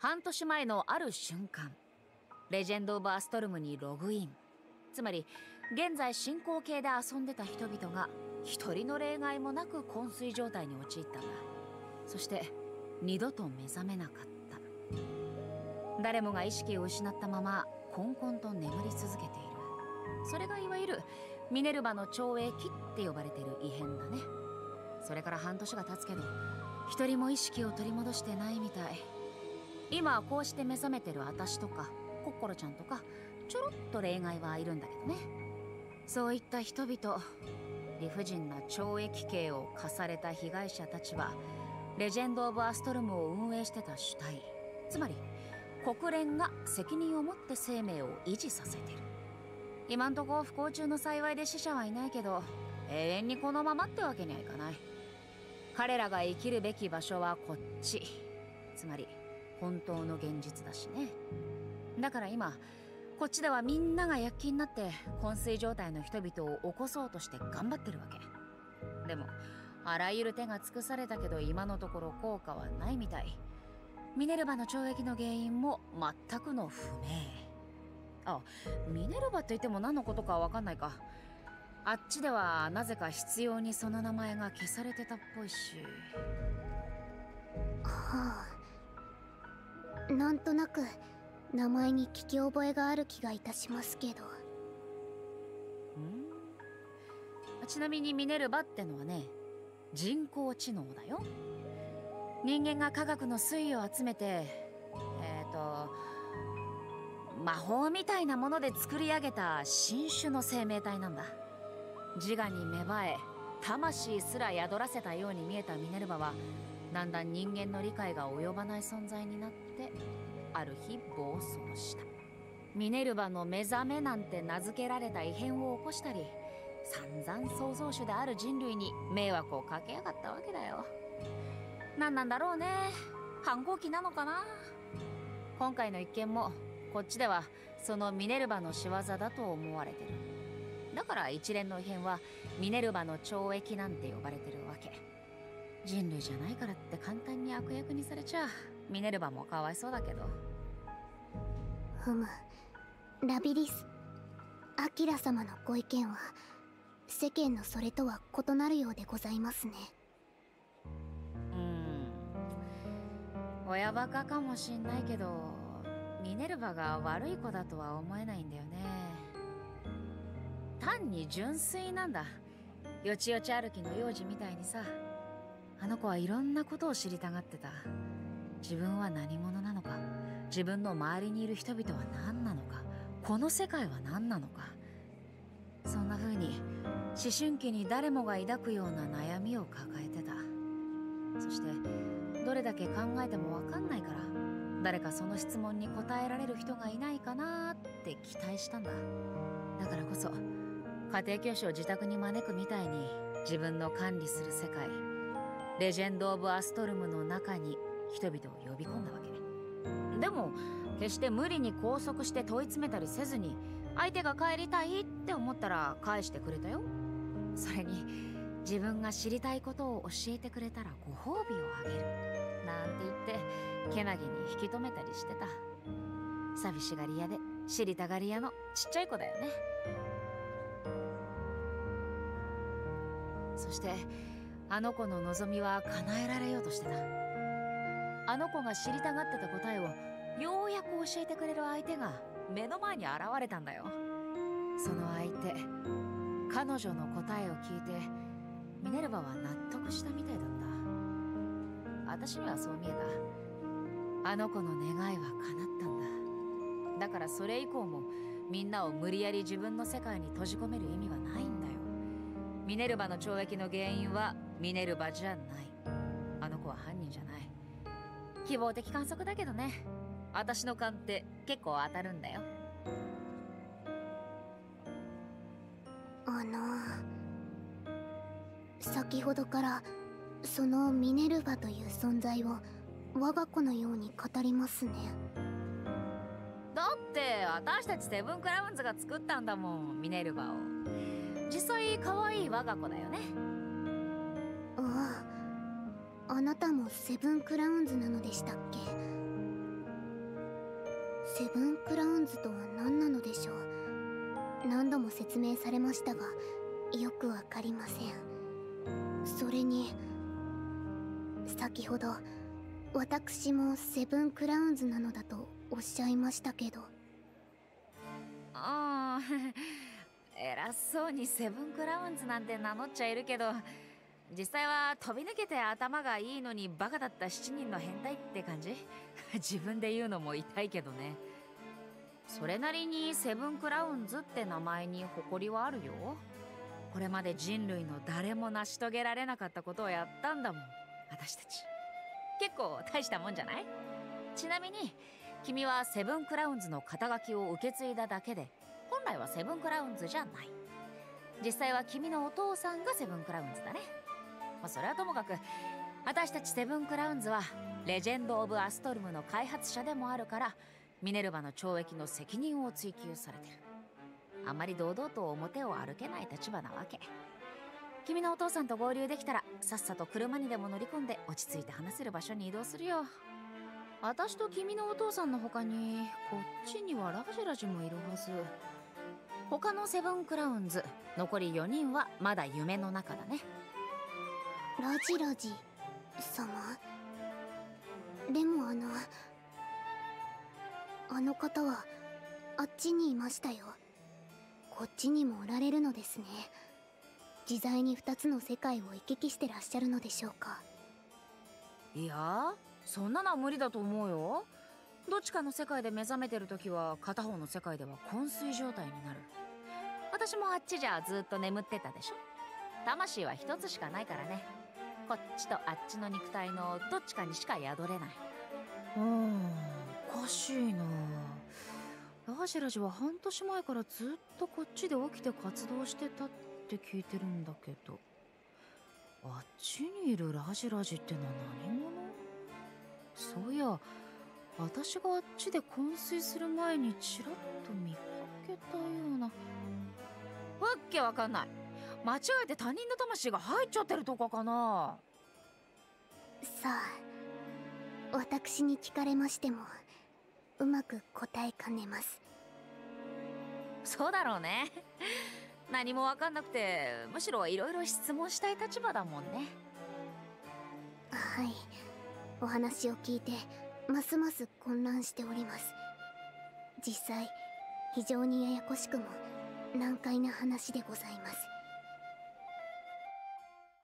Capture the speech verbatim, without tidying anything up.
半年前のある瞬間、レジェンド・オブ・アストルムにログイン。つまり現在進行形で遊んでた人々が一人の例外もなく昏睡状態に陥ったんだ。そして二度と目覚めなかった。誰もが意識を失ったままこんこんと眠り続けている。それがいわゆるミネルヴァの懲役って呼ばれてる異変だね。それから半年が経つけど一人も意識を取り戻してないみたい。今こうして目覚めてる私とかコッコロちゃんとかちょろっと例外はいるんだけどね。そういった人々、理不尽な懲役刑を課された被害者たちはレジェンド・オブ・アストルムを運営してた主体、つまり国連が責任を持って生命を維持させてる。今んとこ不幸中の幸いで死者はいないけど永遠にこのままってわけにはいかない。彼らが生きるべき場所はこっち、つまり本当の現実だしね。だから今こっちではみんなが躍起になって昏睡状態の人々を起こそうとして頑張ってるわけ。でもあらゆる手が尽くされたけど今のところ効果はないみたい。ミネルヴァの懲役の原因も全くの不明。あ、ミネルヴァといっても何のことかわかんないか。あっちではなぜか必要にその名前が消されてたっぽいし。 はあ、なんとなく名前に聞き覚えがある気がいたしますけど。 ん？ちなみにミネルヴァってのはね、人工知能だよ。人間が科学の粋を集めてえっと魔法みたいなもので作り上げた新種の生命体なんだ。自我に芽生え魂すら宿らせたように見えたミネルヴァはだんだん人間の理解が及ばない存在になってある日暴走した。ミネルヴァの目覚めなんて名付けられた異変を起こしたり散々創造主である人類に迷惑をかけやがったわけだよ。何なんだろうね。反抗期なのかな。今回の一件もこっちではそのミネルヴァの仕業だと思われてる。だから一連の異変はミネルヴァの懲役なんて呼ばれてるわけ。人類じゃないからって簡単に悪役にされちゃミネルヴァもかわいそうだけど。 ふむ、ラビリス、アキラ様のご意見は世間のそれとは異なるようでございますね。 うーん、親バカかもしんないけどミネルヴァが悪い子だとは思えないんだよね。単に純粋なんだ。よちよち歩きの幼児みたいにさ。あの子はいろんなことを知りたがってた。自分は何者なのか、自分の周りにいる人々は何なのか、この世界は何なのか。そんな風に思春期に誰もが抱くような悩みを抱えてた。そしてどれだけ考えても分かんないから誰かその質問に答えられる人がいないかなって期待したんだ。だからこそ家庭教師を自宅に招くみたいに自分の管理する世界レジェンド・オブ・アストルムの中に人々を呼び込んだわけ。でも決して無理に拘束して問い詰めたりせずに相手が帰りたいって思ったら返してくれたよ。それに自分が知りたいことを教えてくれたらご褒美をあげるなんて言ってけなげに引き止めたりしてた。寂しがり屋で知りたがり屋のちっちゃい子だよね。そしてあの子の望みは叶えられようとしてた。あの子が知りたがってた答えをようやく教えてくれる相手が目の前に現れたんだよ。その相手、彼女の答えを聞いてミネルヴァは納得したみたいだった。私にはそう見えた。あの子の願いは叶ったんだ。だからそれ以降もみんなを無理やり自分の世界に閉じ込める意味はないんだよ。ミネルヴァの懲役の原因はミネルヴァじゃない。あの子は犯人じゃない。希望的観測だけどね。私の勘って結構当たるんだよ。 あの先ほどからそのミネルヴァという存在を我が子のように語りますね。 だって私たちセブンクラウンズが作ったんだもん、ミネルヴァを。実際可愛い我が子だよね。 ああ、あなたもセブンクラウンズなのでしたっけ？ セブンクラウンズとは何なのでしょう。何度も説明されましたがよくわかりません。それに先ほど私もセブンクラウンズなのだとおっしゃいましたけど。 ああ偉そうにセブンクラウンズなんて名乗っちゃいるけど、実際は飛び抜けて頭がいいのにバカだったしちにんの変態って感じ。自分で言うのも痛いけどね。それなりにセブンクラウンズって名前に誇りはあるよ。これまで人類の誰も成し遂げられなかったことをやったんだもん、私たち。結構大したもんじゃない？ちなみに君はセブンクラウンズの肩書きを受け継いだだけで、本来はセブンクラウンズじゃない。実際は君のお父さんがセブンクラウンズだね。まあ、それはともかく、私たちセブンクラウンズはレジェンド・オブ・アストルムの開発者でもあるから、ミネルヴァの懲役の責任を追及されてる。あんまり堂々と表を歩けない立場なわけ。君のお父さんと合流できたら、さっさと車にでも乗り込んで落ち着いて話せる場所に移動するよ。私と君のお父さんの他にこっちにはラジラジもいるはず。他のセブンクラウンズ残りよにんはまだ夢の中だね。 ラジラジ様？でもあのあの方はあっちにいましたよ。こっちにもおられるのですね。自在に二つの世界を行き来してらっしゃるのでしょうか。 いや、そんなのは無理だと思うよ。どっちかの世界で目覚めてる時は片方の世界では昏睡状態になる。私もあっちじゃずっと眠ってたでしょ。魂は一つしかないからね。こっちとあっちの肉体のどっちかにしか宿れない。うーん、おかしいな。ラジラジは半年前からずっとこっちで起きて活動してたって聞いてるんだけど、あっちにいるラジラジってのは何者？そういや、私があっちで昏睡する前にちらっと見かけたような。わっけわかんない。間違えて他人の魂が入っちゃってるとかかな。 さあ、私に聞かれましてもうまく答えかねます。 そうだろうね。何もわかんなくて、むしろいろいろ質問したい立場だもんね。 はい、お話を聞いてますます混乱しております。実際非常にややこしくも難解な話でございます。